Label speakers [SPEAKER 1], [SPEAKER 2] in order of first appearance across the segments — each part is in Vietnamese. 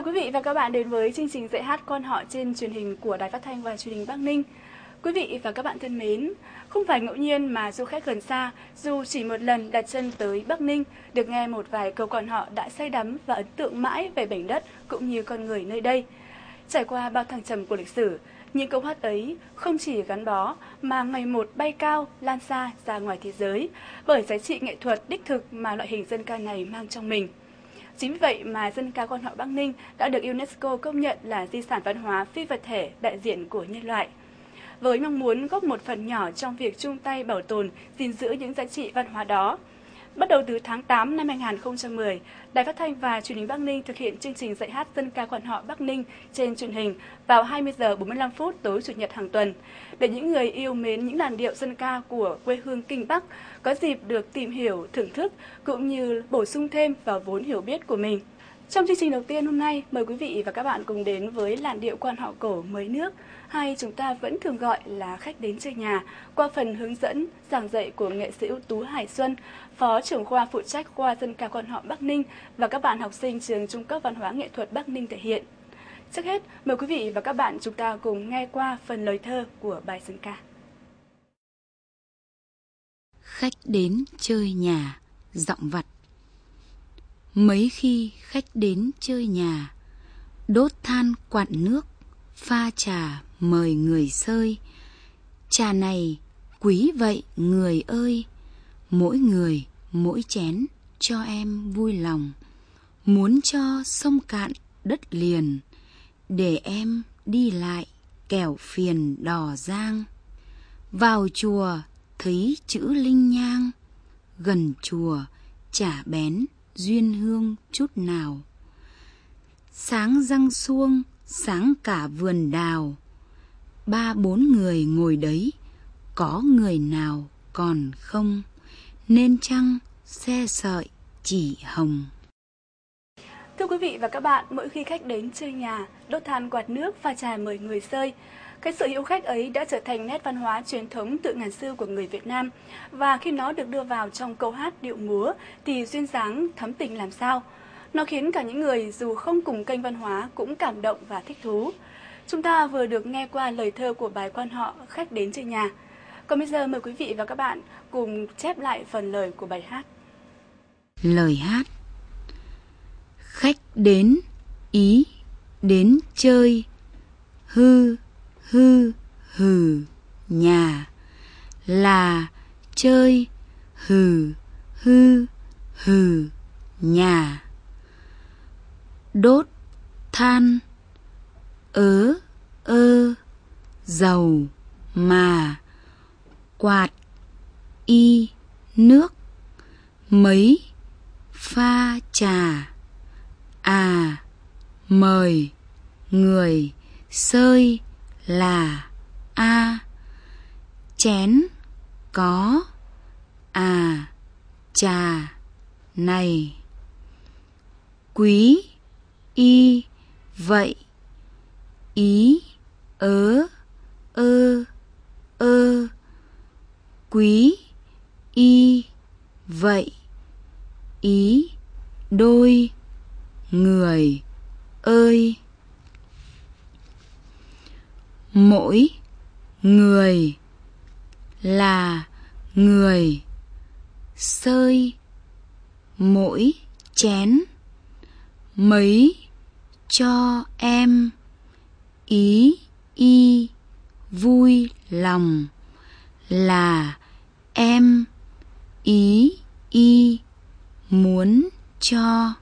[SPEAKER 1] Chào quý vị và các bạn đến với chương trình dạy hát quan họ trên truyền hình của Đài Phát thanh và Truyền hình Bắc Ninh. Quý vị và các bạn thân mến, không phải ngẫu nhiên mà du khách gần xa, dù chỉ một lần đặt chân tới Bắc Ninh, được nghe một vài câu quan họ đã say đắm và ấn tượng mãi về mảnh đất cũng như con người nơi đây. Trải qua bao thăng trầm của lịch sử, những câu hát ấy không chỉ gắn bó mà ngày một bay cao, lan xa ra ngoài thế giới bởi giá trị nghệ thuật đích thực mà loại hình dân ca này mang trong mình. Chính vì vậy mà dân ca quan họ Bắc Ninh đã được UNESCO công nhận là di sản văn hóa phi vật thể đại diện của nhân loại. Với mong muốn góp một phần nhỏ trong việc chung tay bảo tồn, gìn giữ những giá trị văn hóa đó, bắt đầu từ tháng 8 năm 2010, Đài Phát thanh và Truyền hình Bắc Ninh thực hiện chương trình dạy hát dân ca quan họ Bắc Ninh trên truyền hình vào 20 giờ 45 phút tối Chủ nhật hàng tuần, để những người yêu mến những làn điệu dân ca của quê hương Kinh Bắc có dịp được tìm hiểu, thưởng thức cũng như bổ sung thêm vào vốn hiểu biết của mình. Trong chương trình đầu tiên hôm nay, mời quý vị và các bạn cùng đến với làn điệu quan họ cổ Mới Nước, hay chúng ta vẫn thường gọi là khách đến chơi nhà, qua phần hướng dẫn, giảng dạy của nghệ sĩ ưu tú Hải Xuân, Phó trưởng khoa phụ trách khoa dân ca quan họ Bắc Ninh và các bạn học sinh trường Trung cấp Văn hóa Nghệ thuật Bắc Ninh thể hiện. Trước hết, mời quý vị và các bạn chúng ta cùng nghe qua phần lời thơ của bài dân ca.
[SPEAKER 2] Khách đến chơi nhà, giọng vặt. Mấy khi khách đến chơi nhà, đốt than quặn nước, pha trà mời người sơi. Trà này quý vậy người ơi, mỗi người mỗi chén cho em vui lòng. Muốn cho sông cạn đất liền, để em đi lại kẻo phiền đò giang. Vào chùa thấy chữ linh nhang, gần chùa chả bén duyên hương chút nào. Sáng răng xuông, sáng cả vườn đào, 3-4 người ngồi đấy, có người nào còn không, nên chăng xe sợi chỉ hồng.
[SPEAKER 1] Thưa quý vị và các bạn, mỗi khi khách đến chơi nhà, đốt than quạt nước, pha trà mời người sơi, cái sự hiếu khách ấy đã trở thành nét văn hóa truyền thống từ ngàn xưa của người Việt Nam. Và khi nó được đưa vào trong câu hát điệu múa thì duyên dáng thấm tình làm sao. Nó khiến cả những người dù không cùng kênh văn hóa cũng cảm động và thích thú. Chúng ta vừa được nghe qua lời thơ của bài quan họ Khách đến chơi nhà. Còn bây giờ mời quý vị và các bạn cùng chép lại phần lời của bài hát.
[SPEAKER 2] Lời hát. Khách đến, ý, đến chơi, hư, hư, hừ, nhà, là, chơi, hừ, hư, hừ, nhà. Đốt, than, ớ, ơ, dầu, mà, quạt, y, nước, mấy, pha trà, à, mời, người, sơi, là, a, chén, có, à, trà, này. Quý, y, vậy, ý, ớ, ơ, ơ, quý, y, vậy, ý, đôi, người, ơi. Mỗi, người, là, người, sơi, mỗi, chén, mấy, cho em, ý, y, vui lòng, là, em, ý, y, muốn cho.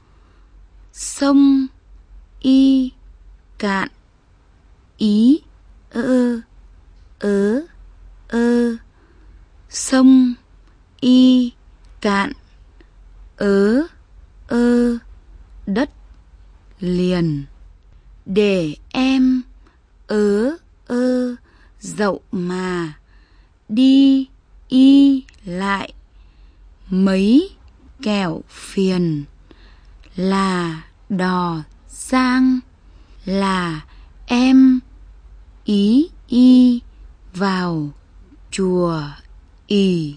[SPEAKER 2] Sông, y, cạn, ý, ơ, ớ, ơ, sông, y, cạn, ớ, ơ, đất liền, để em, ớ, ơ, dậu mà, đi, y, lại, mấy, kẻo phiền, là, đò, giang, là, em, ý, y, vào, chùa, ỉ.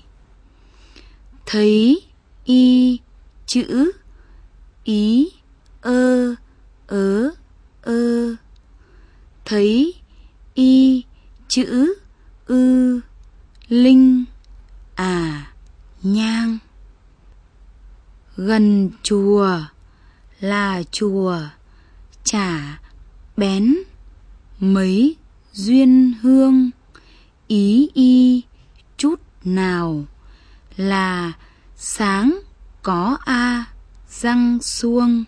[SPEAKER 2] Thấy, y, chữ, ý, ơ, ớ ơ. Thấy y chữ ư linh nhang. Gần chùa là chùa chả bén mấy duyên hương. Ý y chút nào là sáng có răng xuông.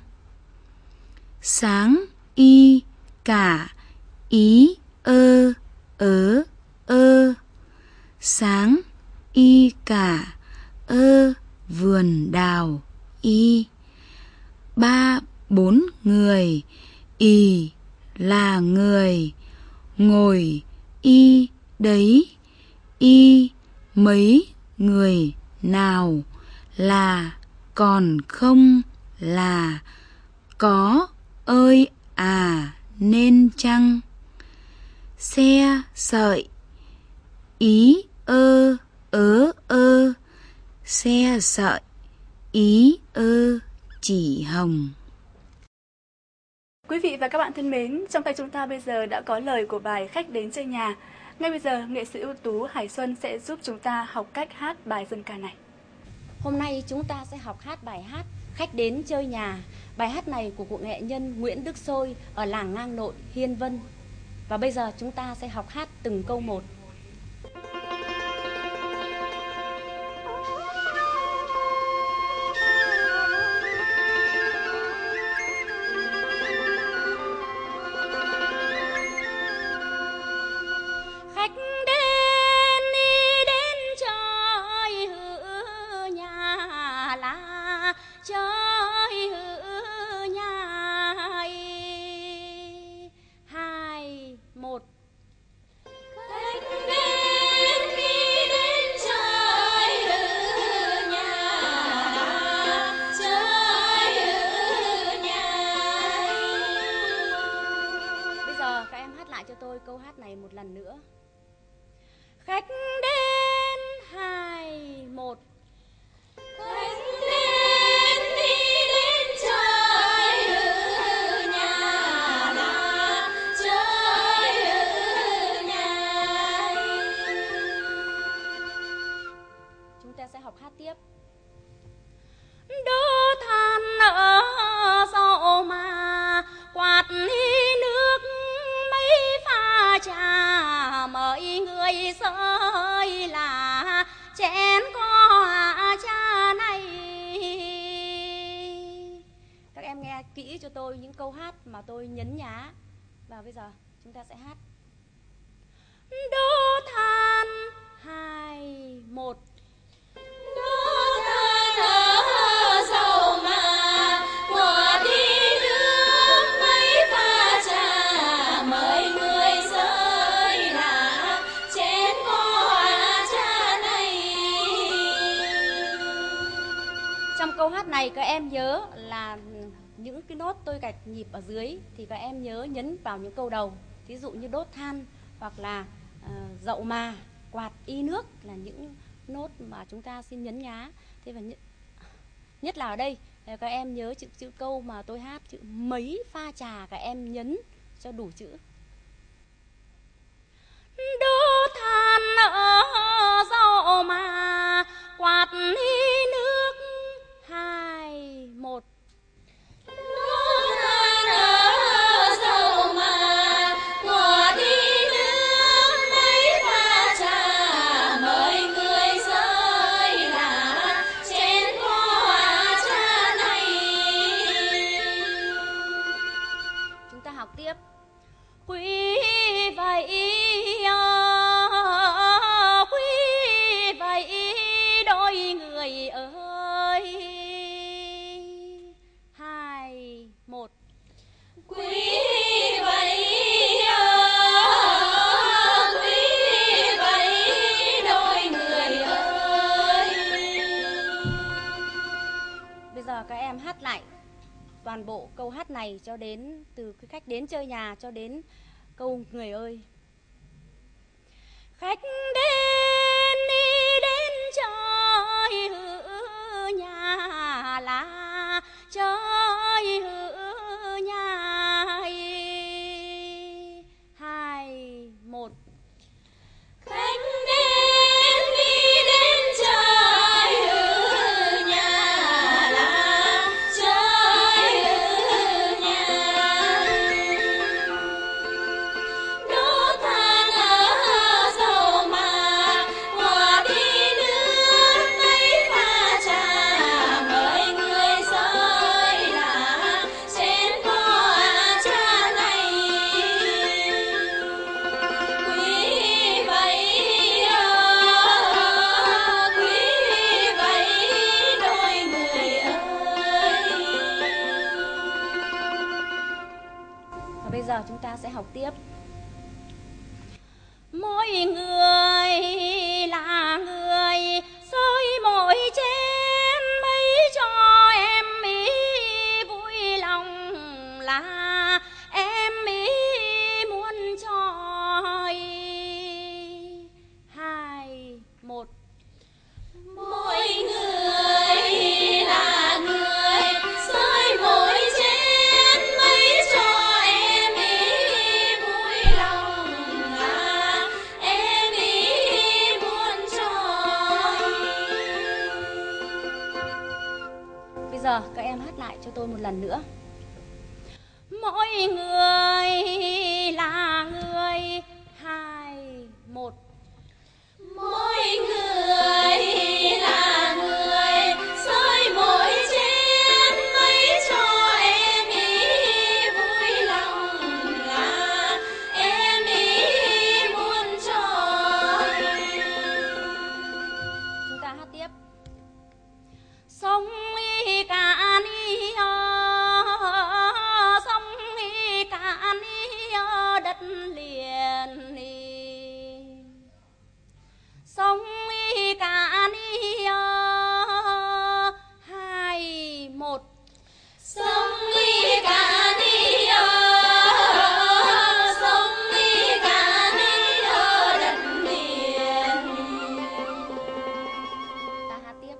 [SPEAKER 2] Sáng y cả ý ơ ớ ơ. Sáng y cả ơ vườn đào y. 3-4 người y là người. Ngồi y đấy y mấy người nào là còn không là có ơi nên chăng. Xe sợi ý ơ ớ ơ. Xe sợi ý ơ chỉ hồng.
[SPEAKER 1] Quý vị và các bạn thân mến, trong tay chúng ta bây giờ đã có lời của bài Khách đến chơi nhà. Ngay bây giờ, nghệ sĩ ưu tú Hải Xuân sẽ giúp chúng ta học cách hát bài dân ca này.
[SPEAKER 3] Hôm nay chúng ta sẽ học hát bài hát Khách đến chơi nhà. Bài hát này của cụ nghệ nhân Nguyễn Đức Sôi ở làng Ngang Nội, Hiên Vân. Và bây giờ chúng ta sẽ học hát từng câu một. Cho tôi câu hát này một lần nữa. Khách đến 2, 1. Khách đến đi đến chơi nhà là chơi nhà. Chúng ta sẽ học hát tiếp. Đốt than ở dầu mà quạt nước trà mời người rơi là chén có cha này. Các em nghe kỹ cho tôi những câu hát mà tôi nhấn nhá. Và bây giờ chúng ta sẽ hát. Đốt than 2, 1. Đốt than ở dầu mà quả đi nước mấy pha trà mời người rơi là chén có cha này. Trong câu hát này các em nhớ là những cái nốt tôi gạch nhịp ở dưới thì các em nhớ nhấn vào những câu đầu. Ví dụ như đốt than hoặc là dậu mà, quạt y nước là những nốt mà chúng ta xin nhấn nhá. Thế và nhất là ở đây các em nhớ chữ câu mà tôi hát, chữ mấy pha trà các em nhấn cho đủ chữ. Đốt than ở dầu mà quạt y nước 2, 1. Đốt than ở dầu mà quạt y nước mấy pha trà mời người rơi là chén có cha này. Chúng ta học tiếp. Quý vậy đôi người ơi. 2, 1. Quý vậy đôi người ơi. Bây giờ các em hát lại toàn bộ câu hát này cho đến từ cái khách đến chơi nhà cho đến câu người ơi. Khách đến đi đến chơi nhà là chơi nhà giờ chúng ta sẽ học tiếp. Mỗi người là người soi mỗi chén mấy cho em ý vui lòng là em ý muốn cho hai một.
[SPEAKER 4] Mỗi người là người soi mỗi chén mấy cho em ý vui lòng là em ý muốn cho.
[SPEAKER 3] Bây giờ các em hát lại cho tôi một lần nữa. Mỗi người là người hai một.
[SPEAKER 4] Mỗi người là người soi mỗi chén mấy cho em ý vui lòng là em ý muốn cho.
[SPEAKER 3] Chúng ta hát tiếp. Sông y cạn y sông y cạn y đất liền y. Sông y cạn y hai một.
[SPEAKER 4] Sông y cạn y sông y cạn y đất liền.
[SPEAKER 3] Ta hát tiếp.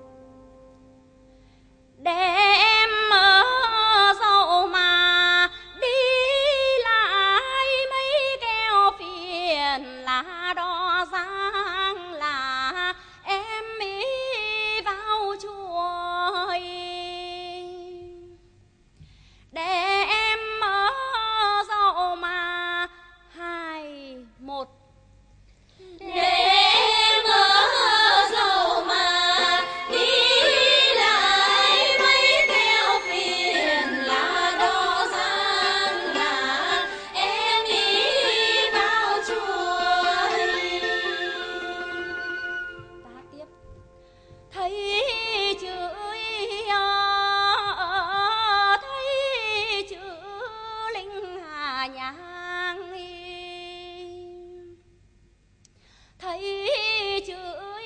[SPEAKER 3] Để em ở dậu mà đi lại mấy keo phiền là đo giang là em ý vào chùa. Để em ở dậu mà hai một.
[SPEAKER 4] Để em ở dậu mà đi lại mấy keo phiền là đo giang là em ý vào chùa.
[SPEAKER 3] Ta hát tiếp. Thấy chữ thấy chữ linh hà nhang thấy chữ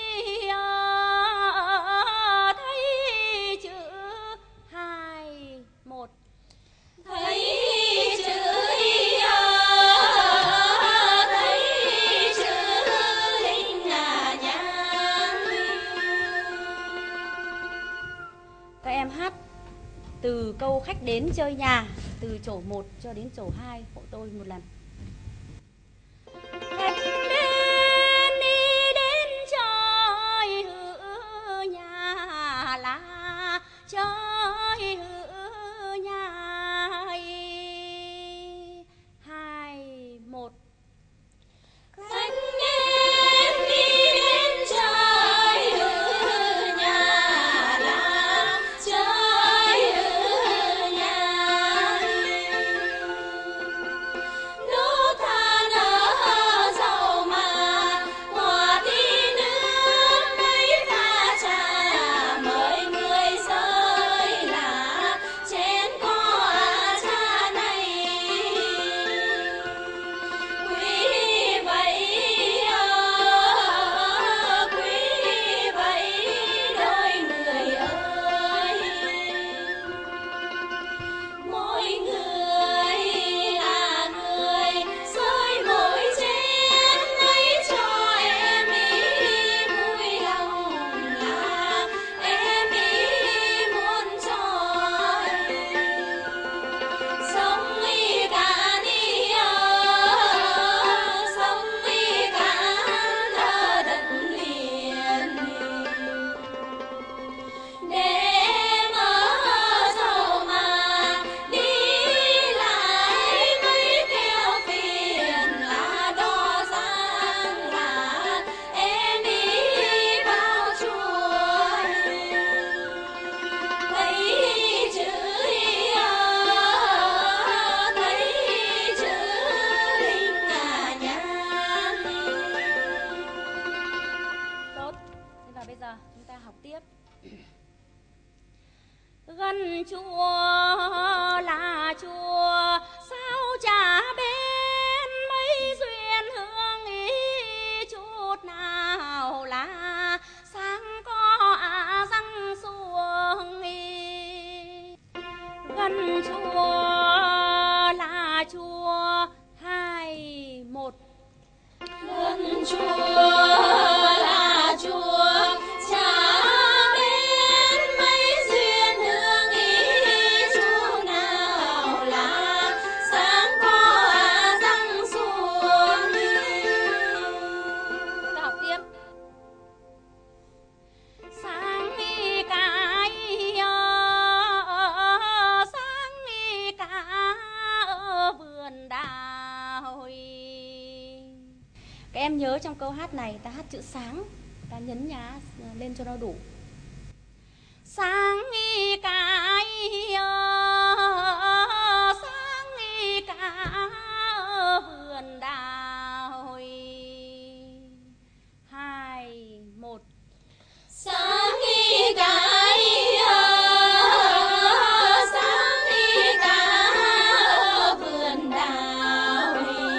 [SPEAKER 3] thấy chữ hai một.
[SPEAKER 4] Thấy chữ thấy chữ linh hà nhang.
[SPEAKER 3] Các em hát từ câu khách đến chơi nhà, từ chỗ 1 cho đến chỗ 2 hộ tôi một lần. Khách đến đi đến chơi hự nhà là chơi hự nhà hai một.
[SPEAKER 4] Khách đến đi đến chơi hự nhà là chơi hự nhà. Đốt than ở dậu mà hòa tí nước mấy pha trà mời người rơi là chén có trà này. Quý vậy đôi người ơi. Mỗi người là người soi mỗi chén mấy cho em ý vui lòng là em ý muốn cho. Sông y cạn y sông y cạn đất liền. Để em ở dậu mà đi lại mấy keo phiền là đo giang là em ý vào chùa. Thấy chữ thấy chữ linh hà nhang.
[SPEAKER 3] Tốt. Thế và bây giờ chúng ta học tiếp. Gần chùa là chùa sao chả bên gần chùa là chùa 2-1.
[SPEAKER 4] gần chùa là chùa cha bên mấy duyên hương ý chú nào là sáng có răng xuống.
[SPEAKER 3] Ta học tiếp. Sáng đi cái sáng đi cả ở vườn đào. Các em nhớ trong câu hát này ta hát chữ sáng, ta nhấn nhá lên cho nó đủ. Sáng đi cái sáng đi cả ở vườn đào. 2-1.
[SPEAKER 4] sáng đi cái sáng đi cả vườn đào.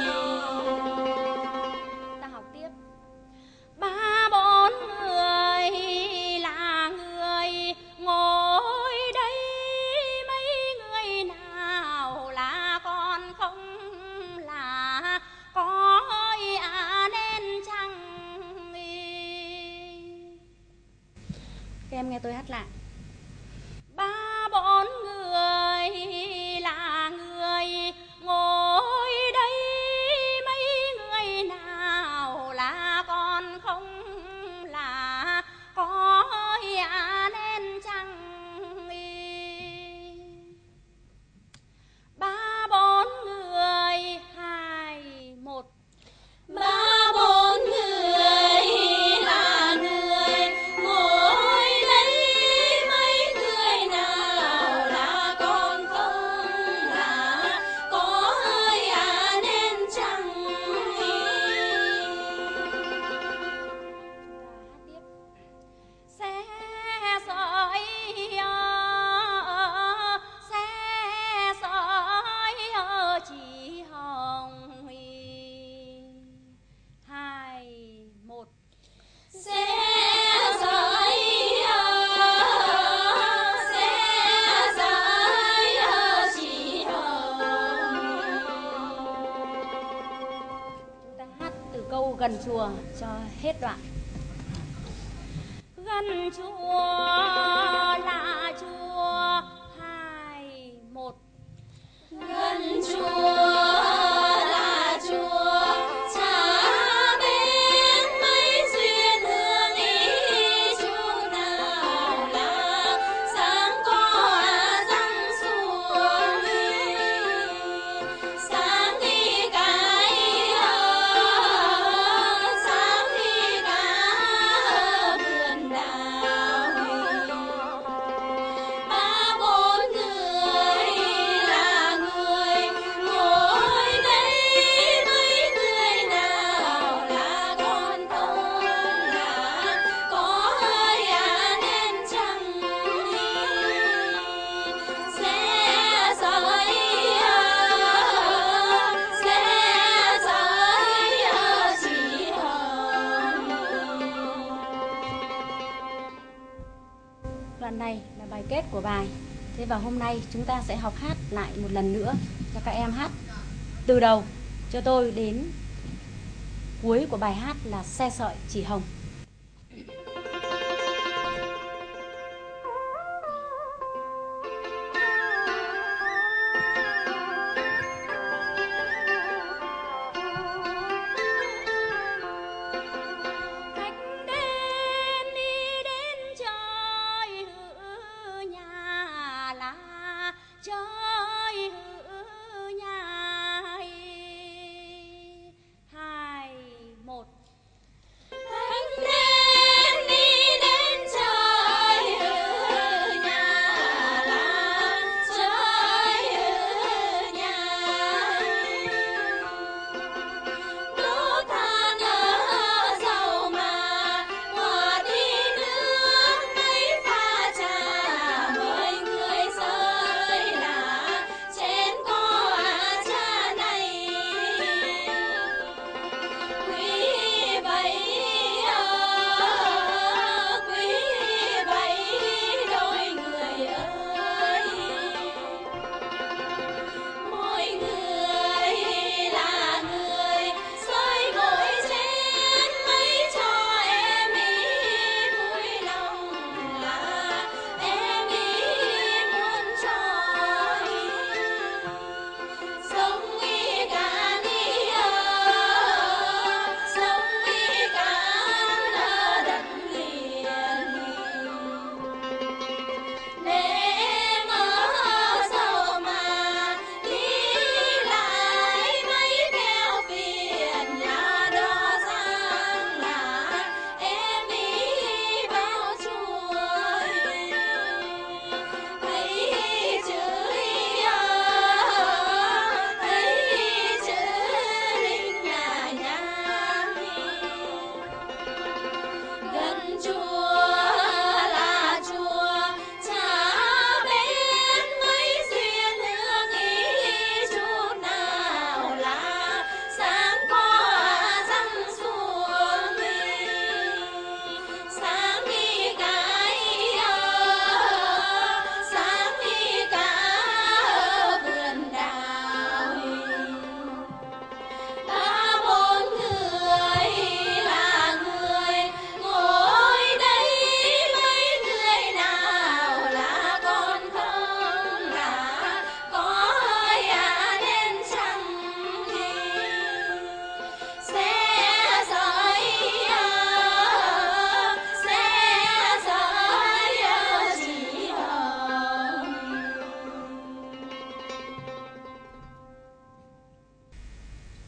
[SPEAKER 3] Ta học tiếp. 3-4 người là người ngồi đây, mấy người nào là con không là có nên chăng? Các em nghe tôi hát lại. 3-4 người là người ngồi đây, mấy người nào là con không là có nên chăng? 3-4 người 2-1.
[SPEAKER 4] 3-4 người là người ngồi đây, mấy người nào là con không là có hơi nên chăng?
[SPEAKER 3] Hát tiếp. Xe sợi chỉ hồng. 2-1.
[SPEAKER 4] Xe sợi chỉ hồng.
[SPEAKER 3] Chúng ta hát từ câu gần chùa cho hết đoạn. Gần chùa là chùa 2-1.
[SPEAKER 4] gần chùa là chùa cha bên mấy duyên hương ý chú nào là sáng có răng xuống. sáng đi cái sáng đi cả vườn đào. 3-4 người là người ngồi đây, mấy người nào là con không là có hơi nên chăng? Xe sợi chỉ hồng.
[SPEAKER 3] Đoạn này là bài kết của bài. Thế và hôm nay chúng ta sẽ học hát lại một lần nữa cho các em hát từ đầu cho tôi đến cuối của bài hát là xe sợi chỉ hồng. Khách đến đi đến chơi hự nhà là chơi hự nhà. 2-1.
[SPEAKER 4] Khách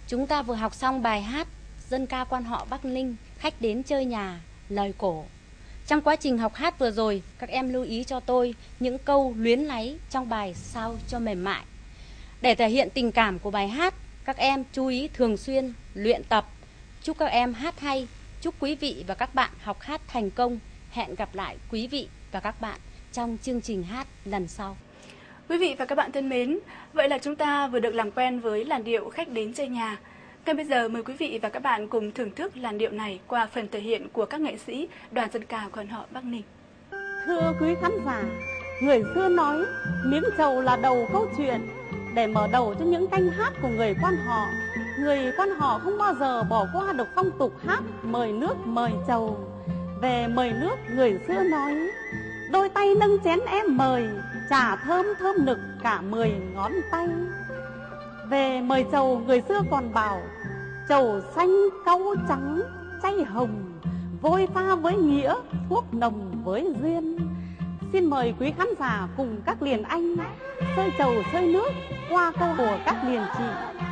[SPEAKER 3] Chúng ta vừa học xong bài hát dân ca quan họ Bắc Ninh Khách đến chơi nhà, lời cổ. Trong quá trình học hát vừa rồi, các em lưu ý cho tôi những câu luyến láy trong bài sao cho mềm mại. Để thể hiện tình cảm của bài hát, các em chú ý thường xuyên luyện tập. Chúc các em hát hay, chúc quý vị và các bạn học hát thành công. Hẹn gặp lại quý vị và các bạn trong chương trình hát lần sau.
[SPEAKER 1] Quý vị và các bạn thân mến, vậy là chúng ta vừa được làm quen với làn điệu Khách đến chơi nhà. Ngay bây giờ mời quý vị và các bạn cùng thưởng thức làn điệu này qua phần thể hiện của các nghệ sĩ đoàn dân ca quan họ Bắc Ninh.
[SPEAKER 5] Thưa quý khán giả, người xưa nói miếng trầu là đầu câu chuyện. Để mở đầu cho những canh hát của người quan họ, người quan họ không bao giờ bỏ qua được phong tục hát mời nước mời trầu. Về mời nước, người xưa nói đôi tay nâng chén em mời, trà thơm thơm nực cả 10 ngón tay. Về mời trầu, người xưa còn bảo trầu xanh cau trắng chay hồng, vôi pha với nghĩa, thuốc nồng với duyên. Xin mời quý khán giả cùng các liền anh sơi trầu sơi nước qua câu của các liền chị.